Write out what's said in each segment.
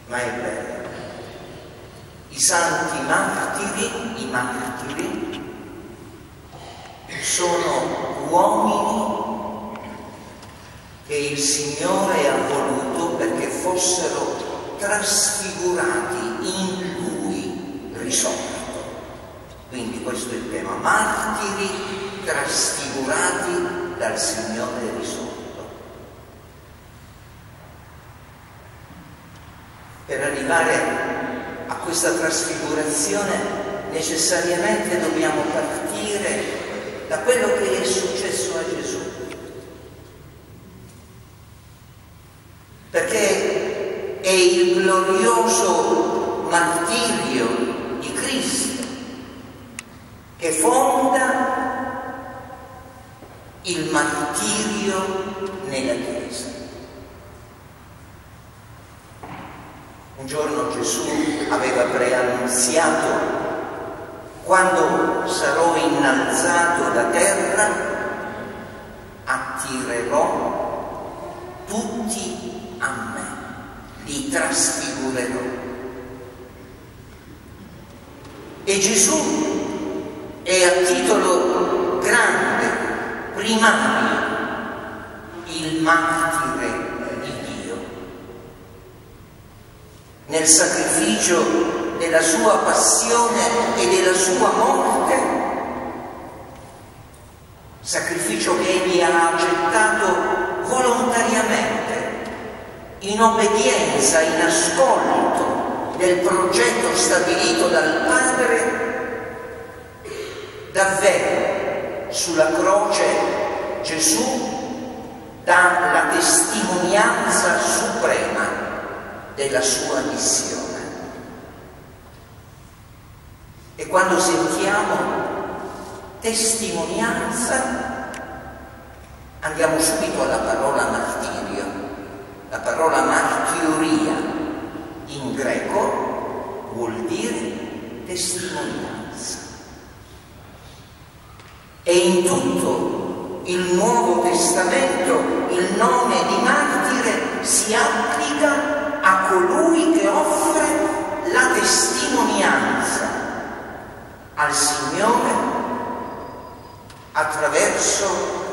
ma è vero. I santi martiri, i martiri, sono uomini che il Signore ha voluto perché fossero trasfigurati in Lui risorto. Quindi questo è il tema: martiri trasfigurati dal Signore risorto. Per arrivare a questa trasfigurazione necessariamente dobbiamo partire da quello che è successo a Gesù. Perché è il glorioso martirio di Cristo che fonda il martirio nella Chiesa. Un giorno Gesù aveva preannunziato: quando sarò innalzato da terra, attirerò tutti a me, li trasfigurerò. E Gesù è a titolo grande, primario, il martire di Dio. Nel sacrificio della sua passione e della sua morte, sacrificio che egli ha accettato volontariamente, in obbedienza, in ascolto del progetto stabilito dal Padre. Davvero sulla croce Gesù dà la testimonianza suprema della sua missione. E quando sentiamo testimonianza andiamo subito alla parola martirio. La parola martiria in greco vuol dire testimonianza. E in tutto il Nuovo Testamento il nome di martire si applica a colui che offre la testimonianza al Signore attraverso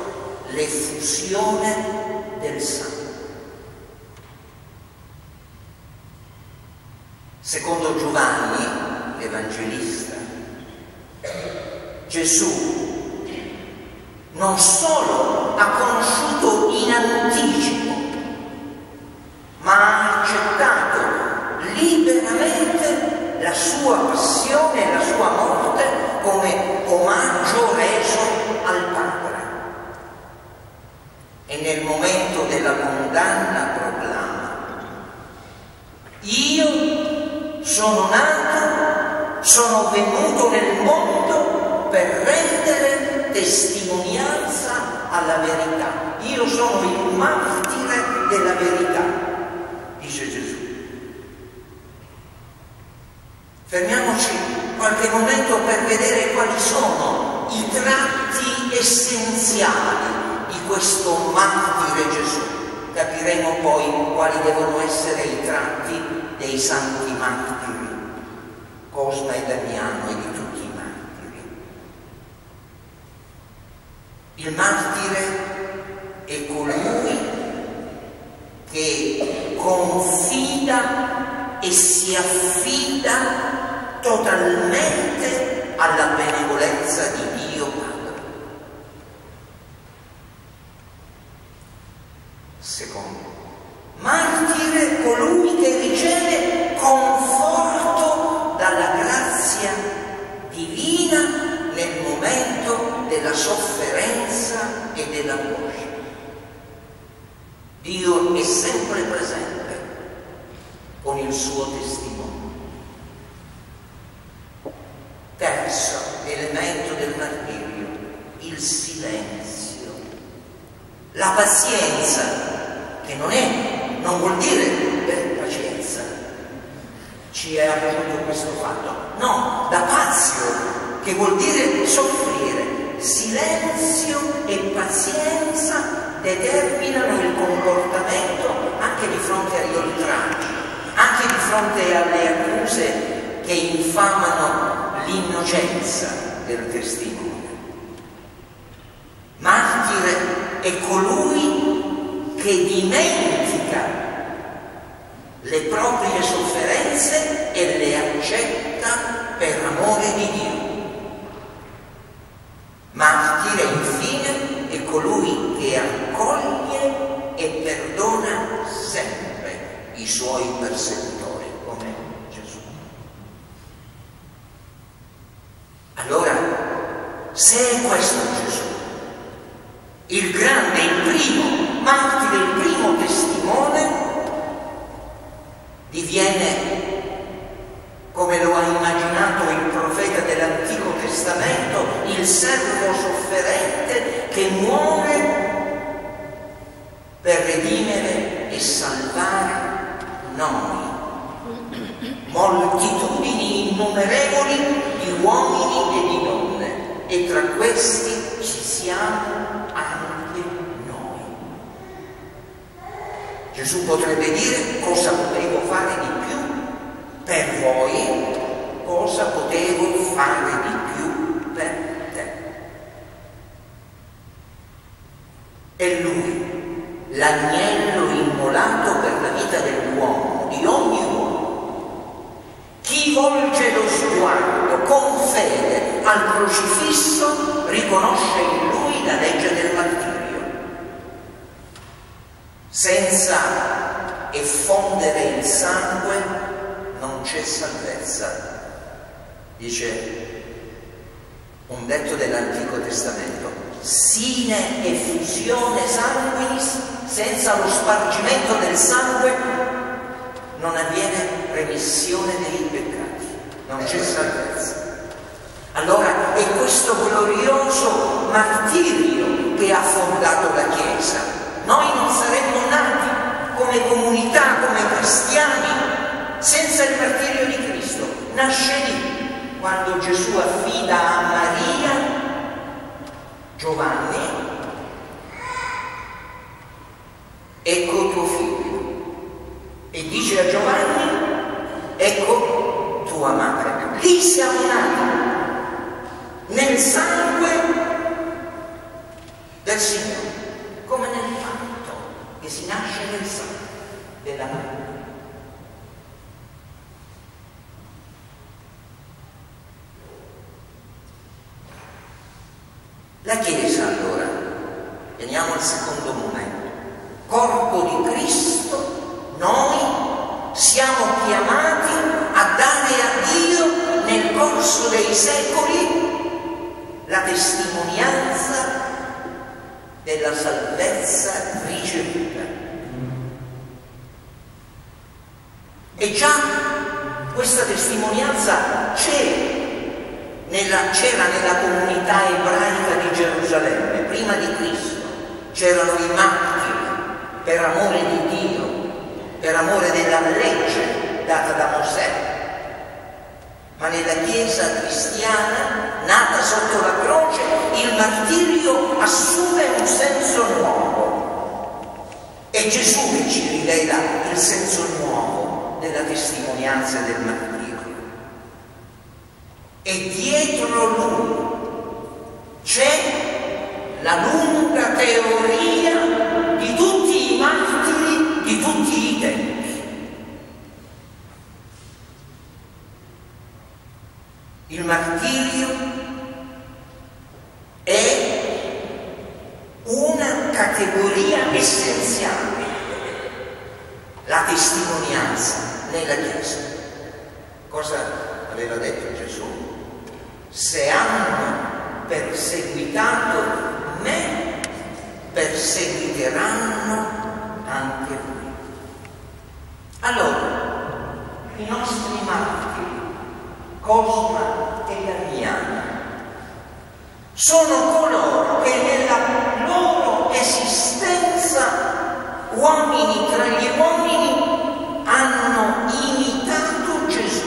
l'effusione del sangue. Secondo Giovanni, l'Evangelista, Gesù non solo ha conosciuto in anticipo, ma ha accettato liberamente la sua passione e la sua morte come omaggio reso al Padre. E nel momento della condanna proclama: io sono nato, sono venuto nel mondo per rendere testimonianza alla verità. Io sono il martire della verità, dice Gesù. Fermiamoci qualche momento per vedere quali sono i tratti essenziali di questo martire Gesù. Capiremo poi quali devono essere i tratti dei santi martiri, Cosma e Damiano, e di tutti i martiri. Il martire è colui che confida e si affida totalmente alla benevolenza di Dio Padre. Secondo, martire colui che riceve conforto dalla grazia divina nel momento della sofferenza e dell'angoscia. Dio è sempre presente con il suo testimone. Terzo elemento del martirio, il silenzio. La pazienza, che non vuol dire pazienza, ci è avvenuto questo fatto. No, da pazio, che vuol dire soffrire. Silenzio e pazienza determinano il comportamento anche di fronte agli oltraggi, anche di fronte alle accuse che infamano l'innocenza del testimone. Martire è colui che dimentica le proprie sofferenze e le accetta per amore di Dio. Martire, infine, è colui che accoglie e perdona sempre i suoi persecutori, come Gesù. Allora, se è questo Gesù, il grande, il primo martire, il primo testimone, diviene, come lo ha immaginato il profeta dell'Antico Testamento, il servo sofferente che muore per redimere e salvare noi, moltitudini innumerevoli di uomini e di donne, e tra questi ci siamo anche noi. Gesù potrebbe dire: cosa potevo fare di più per voi? Cosa potevo fare di più per te? È Lui, l'agnello immolato per la vita dell'uomo, di ogni uomo. Chi volge lo sguardo con fede al crocifisso riconosce in Lui la legge del martirio. Senza effondere il sangue non c'è salvezza, dice un detto dell'Antico Testamento: sine effusione sanguinis, senza lo spargimento del sangue non avviene remissione dei peccati, non c'è salvezza. Allora è questo glorioso martirio che ha fondato la Chiesa. Noi non saremmo nati come comunità, come cristiani, senza il martirio di Cristo. Nasce lì, quando Gesù affida a Maria Giovanni: ecco tuo figlio, e dice a Giovanni: ecco tua madre. Lì siamo nati, nel sangue del Signore, come nel fatto che si nasce nel sangue della madre. La Chiesa, allora, veniamo al secondo momento, corpo di Cristo, noi siamo chiamati a dare a Dio nel corso dei secoli la testimonianza della salvezza ricevuta. E già questa testimonianza c'era nella comunità ebraica di Gerusalemme, prima di Cristo. C'erano i martiri per amore di Dio, per amore della legge data da Mosè. Ma nella Chiesa cristiana, nata sotto la croce, il martirio assume un senso nuovo. È Gesù che ci rivela il senso nuovo della testimonianza del martirio. E dietro lui c'è la lunga teoria di tutti i martiri di tutti i tempi. Il martirio è una categoria essenziale, la testimonianza nella Chiesa. Cosa aveva detto Gesù? Se hanno perseguitato me, perseguiteranno anche voi. Allora, i nostri martiri, Cosma e Damiano, sono coloro che nella loro esistenza, uomini tra gli uomini, hanno imitato Gesù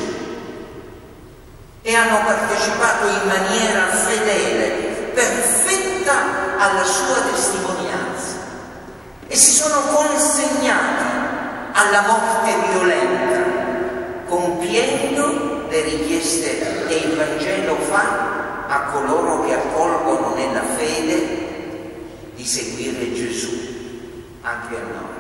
e hanno partecipato in maniera fedele, perfetta alla sua testimonianza, e si sono consegnati alla morte violenta le richieste che il Vangelo fa a coloro che accolgono nella fede di seguire Gesù, anche a noi.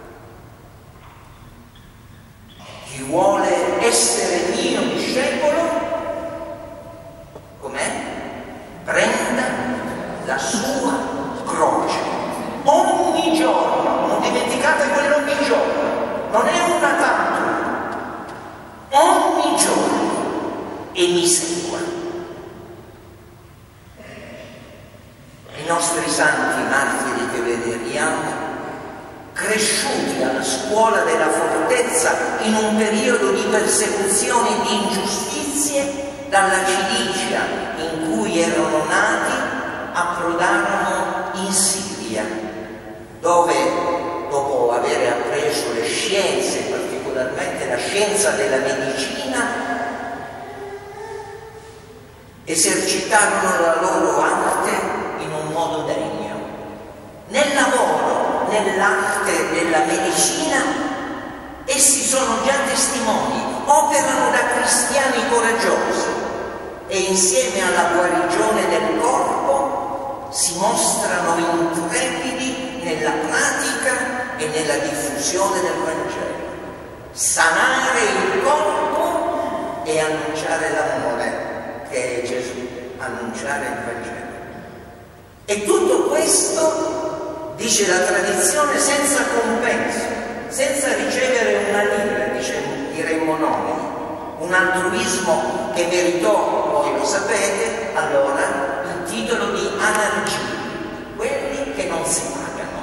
Chi vuole essere mio discepolo, com'è? Prenda la sua croce ogni giorno, non dimenticate quello ogni giorno, non è una tantum, ogni giorno, e mi segua. I nostri santi martiri che veneriamo, cresciuti alla scuola della fortezza in un periodo di persecuzione e di ingiustizie, dalla Cilicia in cui erano nati approdarono in Siria, dove dopo aver appreso le scienze, particolarmente la scienza della medicina, esercitarono la loro arte in un modo degno. Nel lavoro, nell'arte della medicina, essi sono già testimoni, operano da cristiani coraggiosi e insieme alla guarigione del corpo si mostrano intrepidi nella pratica e nella diffusione del Vangelo. Sanare il corpo e annunciare l'amore, che è Gesù, annunciare il Vangelo. E tutto questo, dice la tradizione, senza compenso, senza ricevere una lira, diremmo noi, un altruismo che meritò, voi lo sapete, allora il titolo di anarchia, quelli che non si pagano,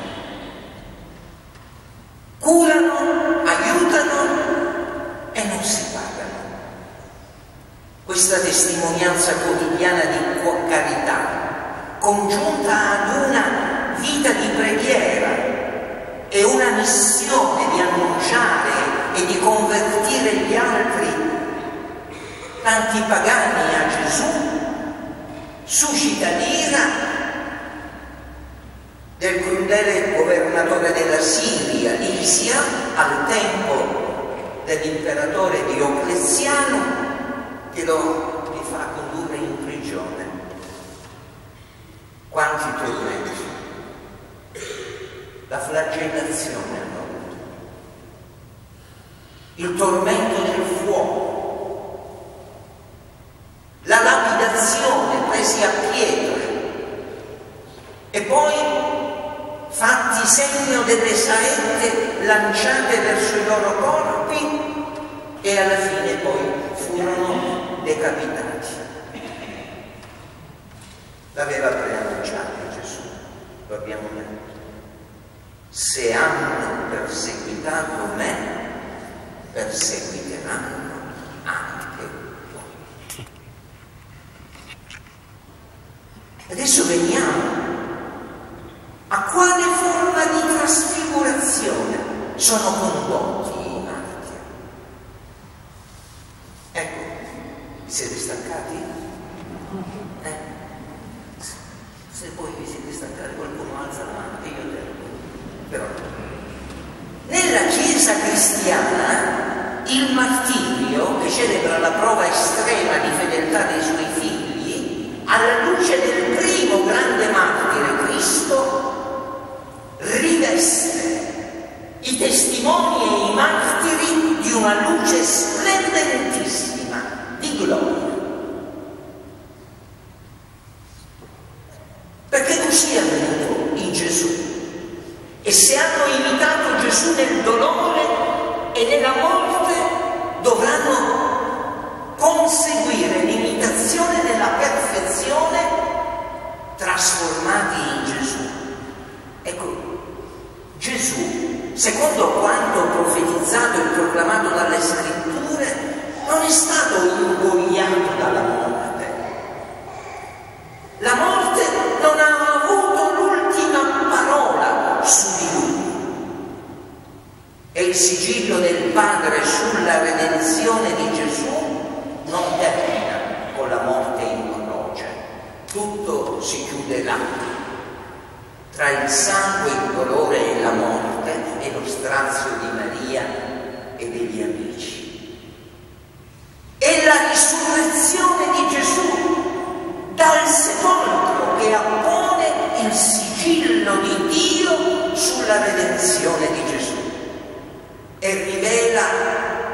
curano, aiutano e non si pagano. Questa testimonianza quotidiana di carità, congiunta ad una vita di preghiera e una missione di annunciare e di convertire gli altri, tanti pagani, a Gesù, suscita l'ira del crudele governatore della Siria, Lisia, al tempo dell'imperatore Diocleziano, che li fa condurre in prigione. Quanti tormenti, la flagellazione hanno avuto, il tormento del fuoco, la lapidazione, presi a pietre e poi fatti segno delle saette lanciate verso i loro corpi e alla fine poi furono decapitati. L'aveva preannunciato Gesù, lo abbiamo detto. Se hanno perseguitato me, perseguiteranno anche voi. Adesso veniamo a quale forma di trasfigurazione sono condotti i martiri. Ecco, siete stancati? Se poi vi siete stancati, qualcuno alza la mano e io tengo. Però nella Chiesa cristiana il martirio, che celebra la prova estrema di fedeltà dei suoi figli, alla luce del primo grande martire, Cristo, riveste i testimoni e i martiri di una luce splendentissima di gloria. Perché così è avvenuto in Gesù. E se hanno imitato Gesù nel dolore e nella morte, dovranno conseguire l'imitazione nella perfezione, trasformati in Gesù. Ecco, Gesù, secondo quanto profetizzato e proclamato dalle Scritture, non è stato ingoiato dalla morte. La morte non ha avuto l'ultima parola su di lui. E il sigillo del Padre sulla redenzione di Gesù non termina con la morte in croce. Tutto si chiude là. Tra il sangue, il dolore e la morte e lo strazio di Maria e degli amici. E la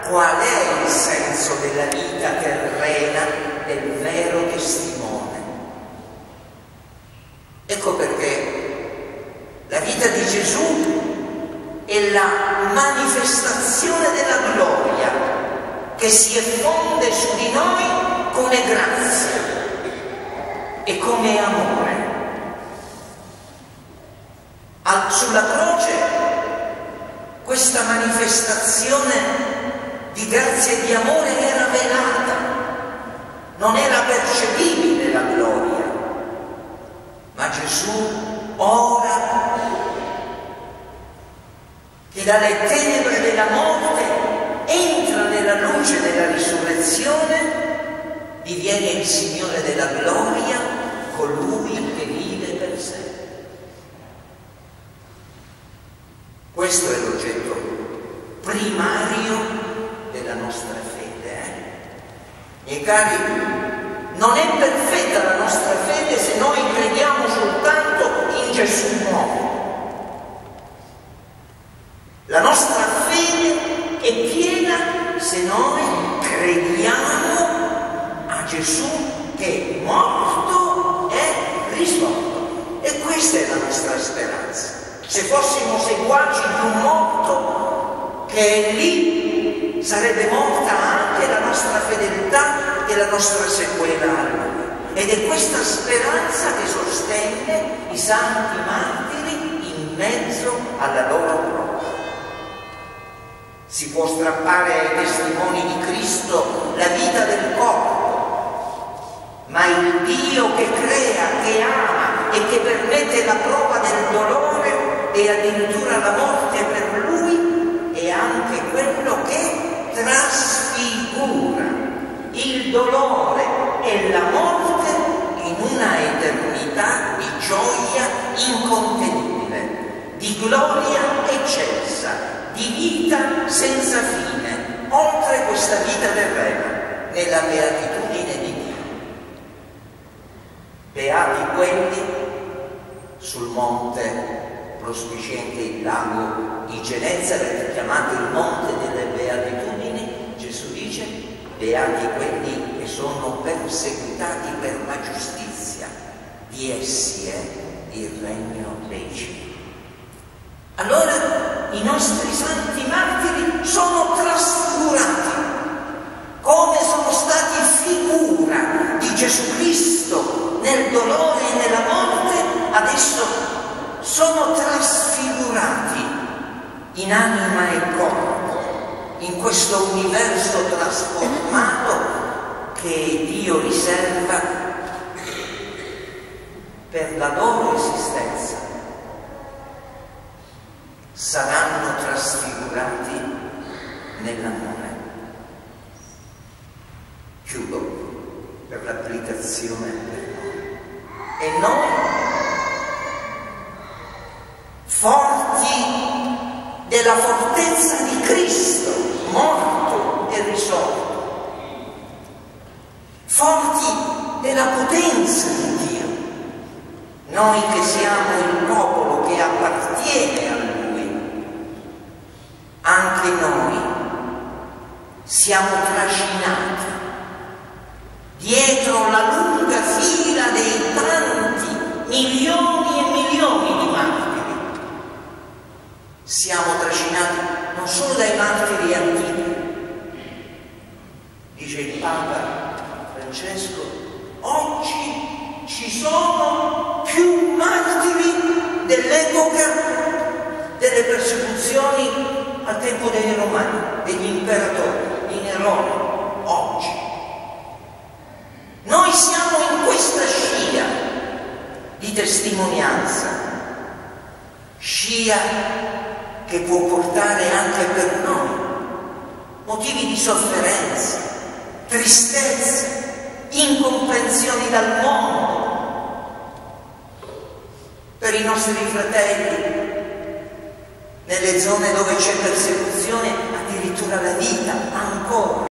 qual è il senso della vita terrena del vero testimone. Ecco perché la vita di Gesù è la manifestazione della gloria che si effonde su di noi come grazia e come amore. Sulla croce questa manifestazione di grazia e di amore era velata, non era percepibile la gloria, ma Gesù ora, che dalle tenebre della morte entra nella luce della risurrezione, diviene il Signore della gloria, colui che vive per sé. Questo è l'oggetto primario della nostra fede. Miei cari, non è perfetta la nostra fede se noi crediamo soltanto in Gesù nuovo. La nostra fede è piena se noi crediamo a Gesù che è morto e risorto. E questa è la nostra speranza. Se fossimo seguaci di un morto che è lì, sarebbe morta anche la nostra fedeltà e la nostra sequela a Lui. Ed è questa speranza che sostenne i santi martiri in mezzo alla loro prova. Si può strappare ai testimoni di Cristo la vita del corpo, ma il Dio che crea, che ama e che permette la prova del dolore e addirittura la morte per Lui è anche quello che trasfigura il dolore e la morte in una eternità di gioia incontenibile, di gloria eccelsa, di vita senza fine, oltre questa vita terrena, nella beatitudine di Dio. Beati quelli sul monte prospiciente il lago di Genesaret, chiamato il monte delle beatitudini. Gesù dice: beati quelli che sono perseguitati per la giustizia, di essi è il regno dei cieli. Allora i nostri santi martiri sono trasfigurati, come sono stati figura di Gesù Cristo nel dolore e nella morte, adesso sono trasfigurati in anima e corpo, in questo universo trasformato che Dio riserva per la loro esistenza. Saranno trasfigurati nell'amore. Chiudo per l'applicazione per noi. E noi, forti della fortezza di Cristo, morto e risorto, forti della potenza di Dio, noi che siamo il popolo che appartiene a Lui, anche noi siamo trascinati dietro la lunga fila dei tanti milioni e milioni di martiri. Siamo trascinati non solo dai martiri antichi. Dice il Papa Francesco: oggi ci sono più martiri dell'epoca delle persecuzioni al tempo dei Romani, degli imperatori, di Nerone. Oggi noi siamo in questa scia di testimonianza, scia che può portare anche per noi motivi di sofferenza, tristezze, incomprensioni dal mondo. Per i nostri fratelli nelle zone dove c'è persecuzione, addirittura la vita, ancora